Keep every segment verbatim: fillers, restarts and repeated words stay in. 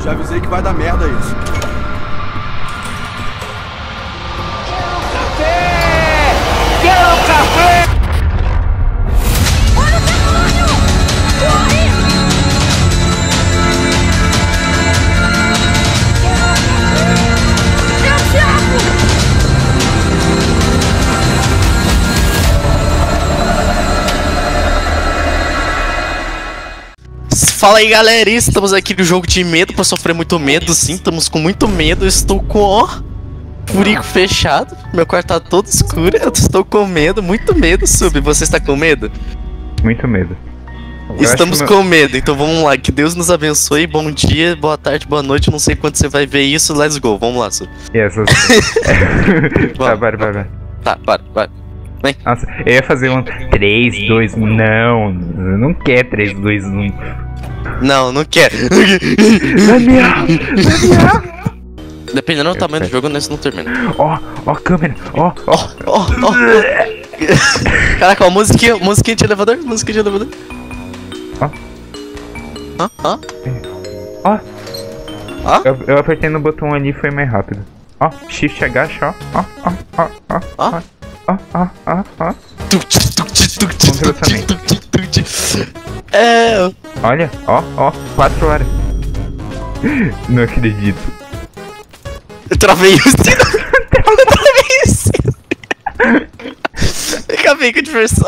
Já avisei que vai dar merda isso. Café! Quero café! Olha o demônio! Corre! É o diabo! Fala aí, galera, estamos aqui no jogo de medo, pra sofrer muito medo, sim, estamos com muito medo, eu estou com, ó, furico fechado, meu quarto tá todo escuro, eu estou com medo, muito medo, Sub, você está com medo? Muito medo. Eu Estamos acho com medo, então vamos lá, que Deus nos abençoe, bom dia, boa tarde, boa noite, não sei quando você vai ver isso, let's go, vamos lá, Sub. Yes, tá, vai, vai, vai. Tá, para, vai. Vem. Nossa, eu ia fazer um três, dois, um. Não, não quer três, dois, um. Não, não quero. Daniel! Daniel! Dependendo do tamanho do jogo, nesse não termina. Ó, ó a câmera, ó, ó. Ó, ó, ó. Caraca, ó, musiquinha, musiquinha de elevador, musiquinha de elevador. Ó. Ó, ó. Ó. Ó. Eu, eu apertei no botão ali e foi mais rápido. Ó, shift agacha, ó, ó, ó, ó, ó. Ó, ó, ó, ó. É. Olha, ó, ó, quatro horas. Não acredito. Eu travei o sino. Eu travei o sino. Acabei com a diversão.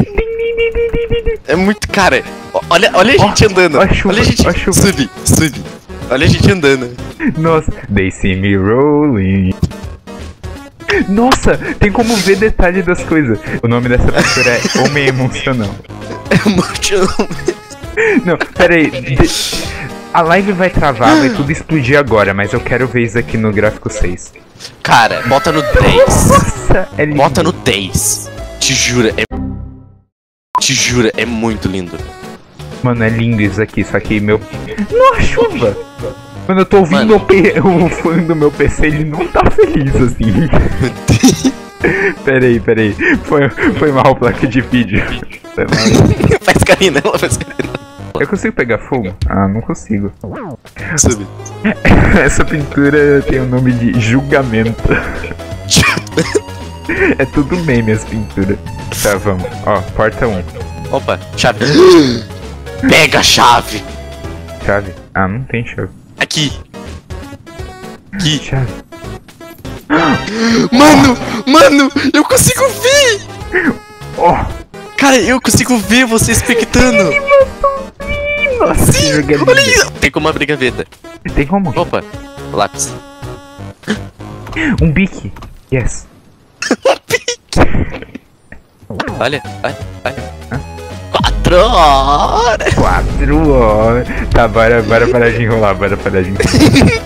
É muito, cara. Olha, olha a gente andando. Ó a chuva, olha a gente. ó a chuva. Sub, sub. Olha a gente andando. Nossa, they see me rolling. Nossa, tem como ver detalhe das coisas. O nome dessa pessoa é Homem Emocional. É muito. Não, pera aí. De... A live vai travar, vai tudo explodir agora, mas eu quero ver isso aqui no gráfico seis. Cara, bota no dez. Nossa, é lindo. Bota no dez. Te jura, é. Te jura, é muito lindo. Mano, é lindo isso aqui, só que meu. Nossa, chuva! Mano, eu tô ouvindo Mano. meu P... o fone do meu P C, ele não tá feliz assim. Peraí, peraí. Foi, foi mal, placa de vídeo. Foi mal. Faz carinho nela, faz carinho nela. Eu consigo pegar fogo? Ah, não consigo. Sub. Essa pintura tem o nome de julgamento. É tudo meme as pinturas. Tá, vamos. Ó, porta um. Opa, chave. Pega a chave. Chave? Ah, não tem chave. Aqui. Aqui. Chave. Mano, mano, eu consigo ver. Ó. Cara, eu consigo ver você expectando. Nossa, que jogadinho. Olha isso. Tem como abrir gaveta. Tem como? Opa, lápis. Um bique. Yes. Olha, olha, olha. Quatro horas. Quatro horas. Tá, bora, bora parar de enrolar, bora parar de enrolar.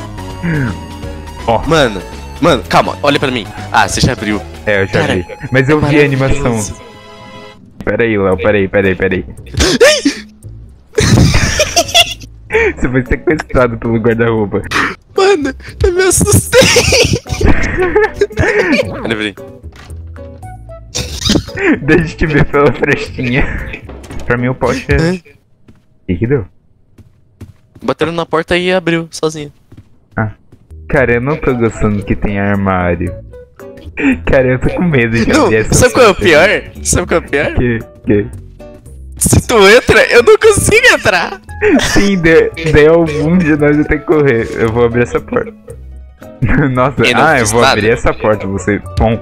Ó. Mano, mano, calma, olha pra mim. Ah, você já abriu. É, eu já Cara, vi. Mas eu é vi a animação. maravilhoso. Pera aí, Léo, pera aí, pera aí, pera aí. Você foi sequestrado pelo guarda-roupa. Mano, eu me assustei. Olha pra mim. Deixa eu te ver pela frestinha. Pra mim o poste é... O que que deu? Bateram na porta e abriu sozinho. Ah. Cara, eu não tô gostando que tem armário. Cara, eu tô com medo de Não, abrir essa sabe qual é o porta. pior? Sabe qual é o pior? Que? Que? Se tu entra, eu não consigo entrar. Sim, de, daí algum de nós vai ter que correr. Eu vou abrir essa porta. Nossa, Eu não ah, eu fiz vou nada. abrir essa porta, você... Bom...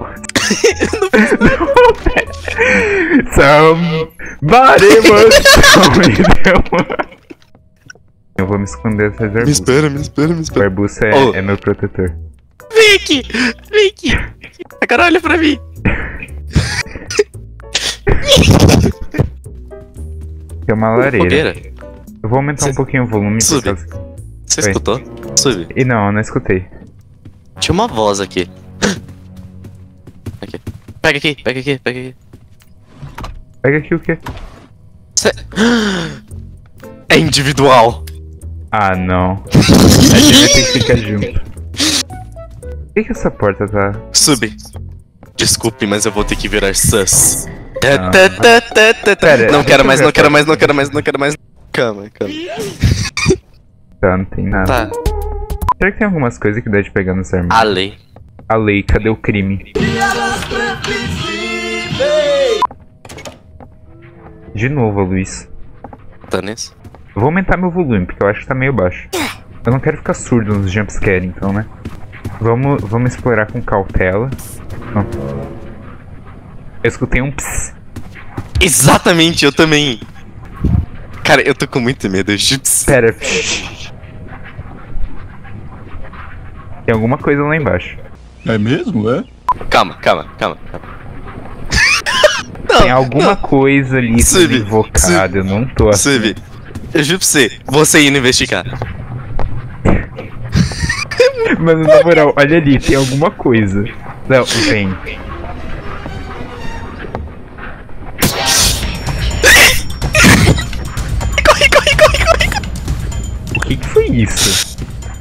Somebody must... Eu vou me esconder atrás do Me arbusto. espera, me espera, me O espera. arbusto é, Oh. é meu protetor. Vem aqui, vem aqui. Agora olha pra mim. Tem uma lareira. Fogueira. Eu vou aumentar Cê- um pouquinho o volume. Sub. Por causa... Você Oi. escutou? Sub. E não, eu não escutei. Tinha uma voz aqui. Aqui. Pega aqui, pega aqui, pega aqui. Pega aqui o quê? Cê... É individual. Ah, não. A gente vai ter que ficar junto. Por que, que essa porta tá... Sub. Desculpe, mas eu vou ter que virar sus. Tá, Ah. tá, tá, tá, tá, tá. Pera, Não deixa quero eu mais, ver não a quero porta. mais, não quero mais, não quero mais. Calma, calma. Tá, não tem nada. Tá. Será que tem algumas coisas que dá de pegar nos armários? A lei. A lei, cadê o crime? De novo, Luiz. Tá nisso? Eu vou aumentar meu volume, porque eu acho que tá meio baixo. Eu não quero ficar surdo nos jumpscare, então, né? Vamos, vamos explorar com cautela. Não. Eu escutei um ps. Exatamente, eu também. Cara, eu tô com muito medo. Pera. Tem alguma coisa lá embaixo. É mesmo, é? Calma, calma, calma. calma. Tem alguma coisa ali sendo Sub, invocada, eu não tô assim. Sub, eu juro pra você, você indo investigar. Mano, na moral, olha ali, tem alguma coisa. Não, vem. Corre, corre, corre, corre, corre. O que que foi isso?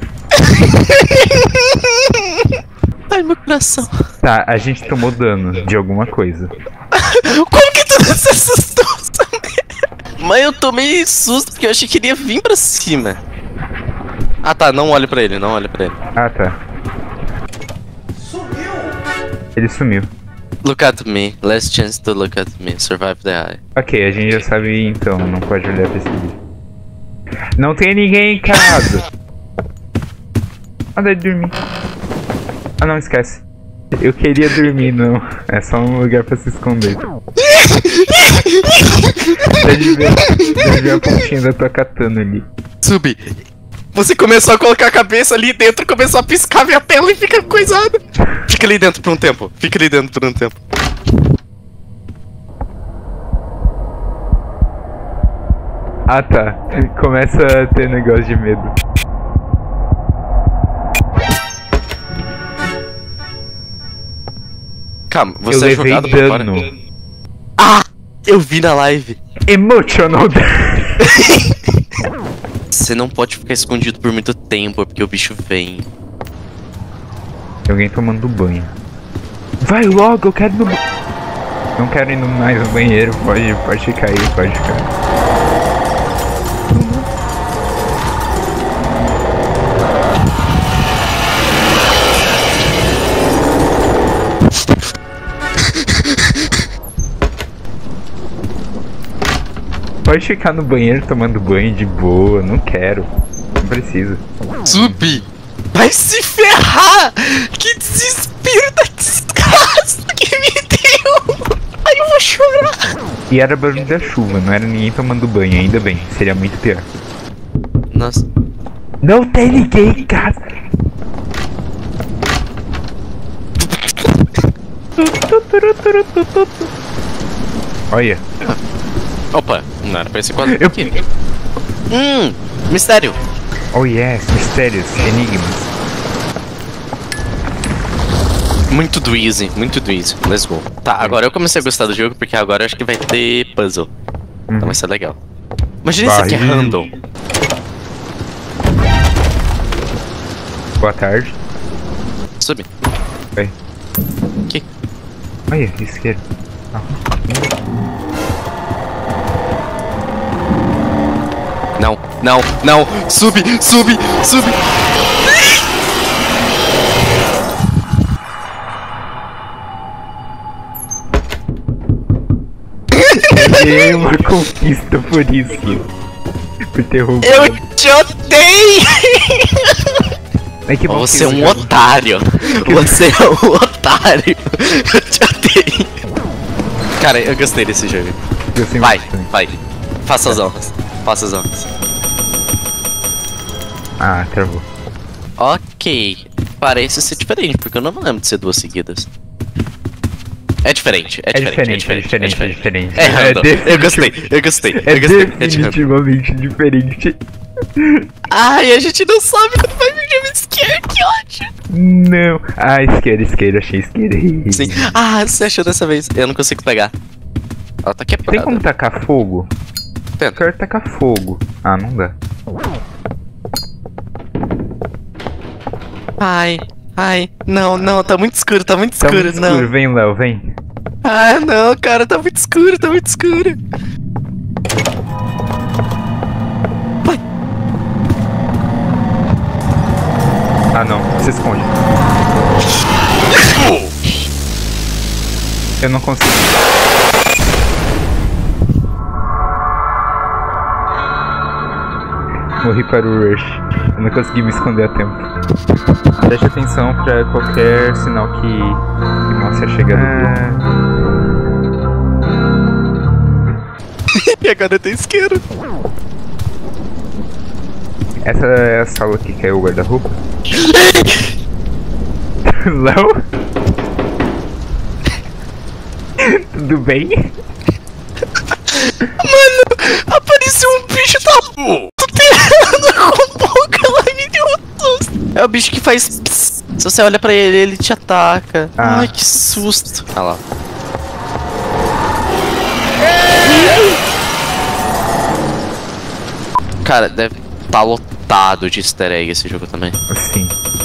Ai, meu coração. Tá, a gente tomou dano de alguma coisa. Como que tu não se assustou? Mas eu tomei susto porque eu achei que ele ia vir pra cima. Ah tá, não olhe pra ele, não olhe pra ele. Ah, tá. Sumiu! Ele sumiu. Look at me, last chance to look at me, survive the eye. Ok, a gente já sabe então, não pode olhar pra esse vídeo. Não tem ninguém em casa! Anda de dormir. Ah não, esquece. Eu queria dormir, não. É só um lugar pra se esconder. Deve ver, deve ver a pontinha da tua katana ali. Sub, você começou a colocar a cabeça ali dentro, começou a piscar minha tela e fica coisada. Fica ali dentro por um tempo, fica ali dentro por um tempo. Ah tá, começa a ter negócio de medo. Calma, você eu é levei jogado pra fora. dano. Ah, eu vi na live. Emotional damage. Você não pode ficar escondido por muito tempo, porque o bicho vem. Tem alguém tomando banho. Vai logo, eu quero ir no banheiro. Não quero ir no mais no banheiro, pode, pode ficar aí, pode ficar. Pode ficar no banheiro tomando banho de boa, não quero. Não precisa. Sub, vai se ferrar! Que desespero da desgraça que me deu! Ai, eu vou chorar! E era barulho da chuva, não era ninguém tomando banho, ainda bem, seria muito pior. Nossa. Não tem ninguém em casa! Olha. Opa, não era pra esse quadro Eu... aqui. Hum, mistério. Oh yes, mistérios, enigmas. Muito do easy, muito do easy. Let's go. Tá, agora eu comecei a gostar do jogo porque agora eu acho que vai ter puzzle. Uhum. Então vai ser legal. Imagina isso aqui é Vai. random. Boa tarde. Sub. Oi. Que? Olha, isqueiro. Ah. Não, não, não. Sub, sub, sub. Ganhei uma conquista por isso. Por ter roubado. Eu te odeio! É que bom Você é que um eu jogo- otário. Você é um otário. Eu te odeio. Cara, eu gostei desse jogo. eu sempre Vai, gostei. vai. Faça as honras. Faça as honras. Ah, travou. Ok. Parece ser diferente, porque eu não me lembro de ser duas seguidas. É diferente, é É diferente, diferente, é diferente, é diferente. É random. definitiv- Eu gostei, eu gostei, É eu gostei. É de random. definitivamente diferente. Ai, a gente não sabe quando vai vir jumpscare, que ótimo. Não. Ah, isqueiro, isqueiro, achei isqueiro. Sim. Ah, você achou dessa vez? Eu não consigo pegar. Ela tá Tem quebrada. como tacar fogo? Eu Tenta. quero tacar fogo. Ah, não dá. Ai, ai. Não, não, tá muito escuro, tá muito Tá escuro, muito não. escuro, vem, Léo, vem. Ah, não, cara, tá muito escuro, tá muito escuro. Vai. se esconde. Eu não consigo. Morri para o Rush. Eu não consegui me esconder a tempo. Preste atenção para qualquer sinal que, que mostre a chegada do E agora tem isqueiro. Essa é a sala que caiu o guarda-roupa? Léo? Tudo bem? Mano, apareceu um bicho da puta com boca lá e me deu um susto. É o bicho que faz pss. Se você olha pra ele, ele te ataca. Ah. Ai, que susto. Olha lá. Cara, deve estar lotado de easter egg esse jogo também. Assim.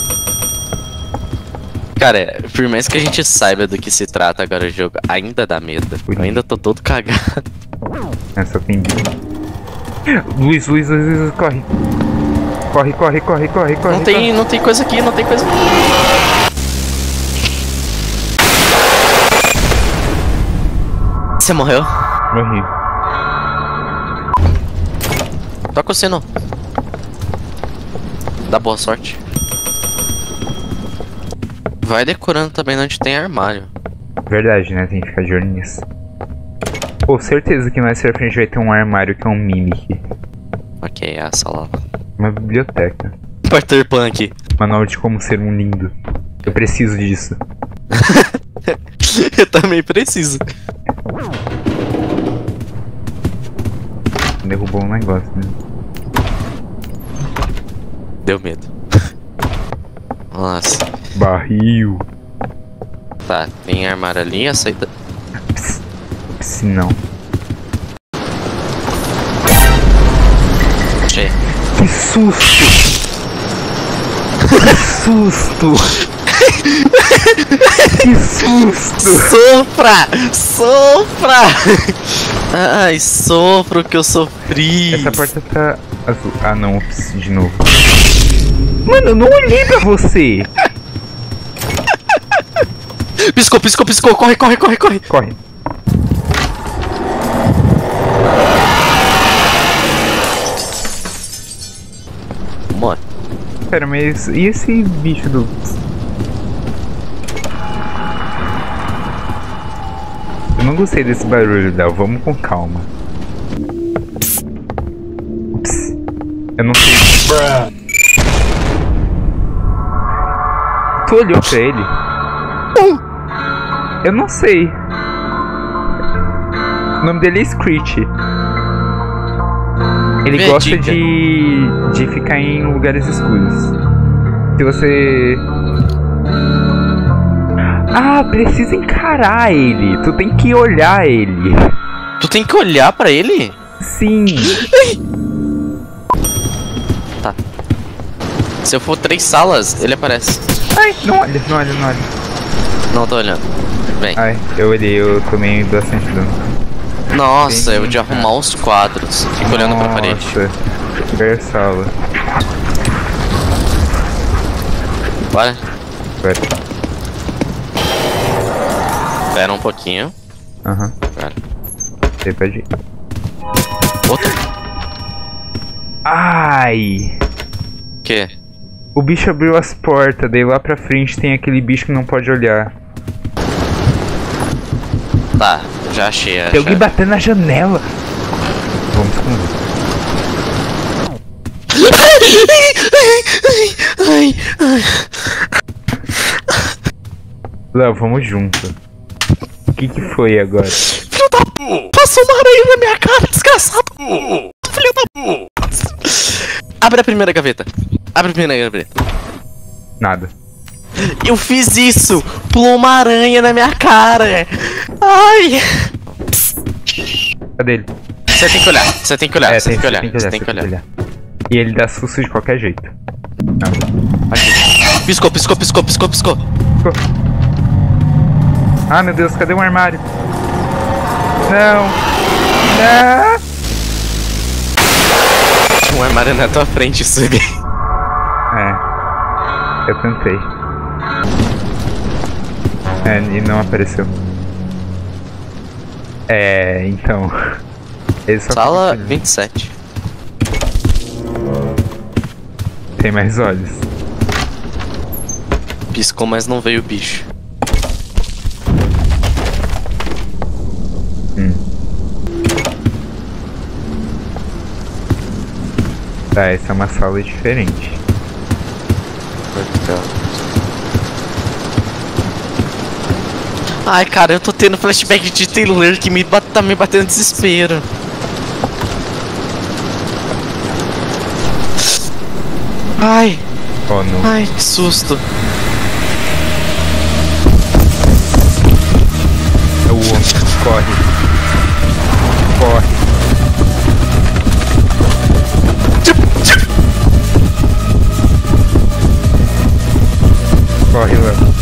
Cara, por mais que a gente saiba do que se trata agora o jogo, ainda dá medo. Eu ainda tô todo cagado. Essa tem bicho. Luiz, Luiz, Luiz, Luiz, corre. Corre, corre, corre, corre, corre. Não tem, corre. não tem coisa aqui, não tem coisa aqui. Você morreu? Morri. Toca o sino. Dá boa sorte. Vai decorando também onde tem armário. Verdade, né? Tem que ficar de olho nisso. Pô, certeza que mais pra frente vai ter um armário que é um mimic. Ok, é a sala. Uma biblioteca. Peter Pan aqui. Manual de como ser um lindo. Eu preciso disso. Eu também preciso. Derrubou um negócio, né? Deu medo. Nossa. Barril. Tá, tem armário ali, aceita. Pss, pss, não. Che. Que susto! Que susto! Que susto! Sofra! Sofra! Ai, sofro que eu sofri. Essa porta tá azul. Ah não, ups, de novo. Mano, eu não olhei pra você! Piscou, piscou, piscou, corre, corre, corre, corre. Corre. Mano. Pera, mas e esse bicho do... Eu não gostei desse barulho, Del. Vamos com calma. Ups. Eu não sei. Tu olhou pra ele? Eu não sei. O nome dele é Screech. Ele Vê, gosta dica. de, de ficar em lugares escuros. Se você... Ah, precisa encarar ele. Tu tem que olhar ele. Tu tem que olhar pra ele? Sim. Tá. Se eu for três salas, ele aparece. Ai, não olha, não olha, não olha. Não, tô olhando. Vem. Ai, eu olhei, eu tomei bastante dano. Nossa, Vem, eu de tá. arrumar os quadros. Fico olhando pra parede. Nossa, super sala. Bora. Vai. Espera um pouquinho. Aham. Pera. Você pode ir. Outro. Ai! O quê? O bicho abriu as portas, daí lá pra frente tem aquele bicho que não pode olhar. Tá, já achei a Tem alguém chave. batendo na janela. Vamos esconder. Ai, ai. Léo, vamos junto. O que que foi agora? Filho da p... Passou uma aranha na minha cara, desgraçado. Filho da p... Abre a primeira gaveta. Abre a primeira gaveta. Nada. Eu fiz isso! Pulou uma aranha na minha cara! Ai! Cadê ele? Você tem que olhar, você tem que olhar, É, você tem que olhar, tem que você olhar, tem que você olhar. E ele dá susto de qualquer jeito. Não. Aqui. Piscou, piscou, piscou, piscou, piscou. Ah, meu Deus, cadê o armário? Não! Não! Tinha um armário na tua frente, Sugi. É. Eu tentei. É, e não apareceu. É, então. Ele só Sala fica- vinte e sete. Tem mais olhos. Piscou, mas não veio o bicho. Hum. Tá, essa é uma sala diferente. Ai, cara, eu tô tendo flashback de Taylor que me bat- tá me batendo desespero. Ai, Oh, não. ai, que susto. É o homem. Corre. Corre. Corre, Léo.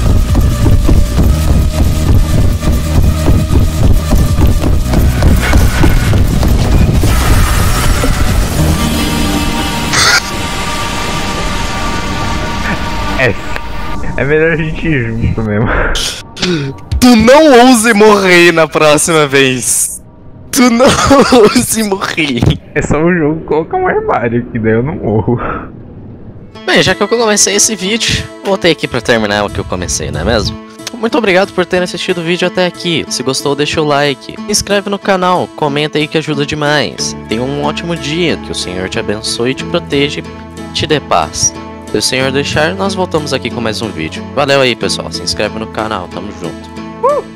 É. É melhor a gente ir junto mesmo. Tu não ouse morrer na próxima vez. Tu não ouse morrer. É só o jogo colocar um armário que daí eu não morro. Bem, já que eu comecei esse vídeo, voltei aqui pra terminar o que eu comecei, não é mesmo? Muito obrigado por terem assistido o vídeo até aqui. Se gostou, deixa o like. Se inscreve no canal, comenta aí que ajuda demais. Tenha um ótimo dia, que o Senhor te abençoe, te proteja e te dê paz. Se o Senhor deixar, nós voltamos aqui com mais um vídeo. Valeu aí, pessoal. Se inscreve no canal. Tamo junto. Uh!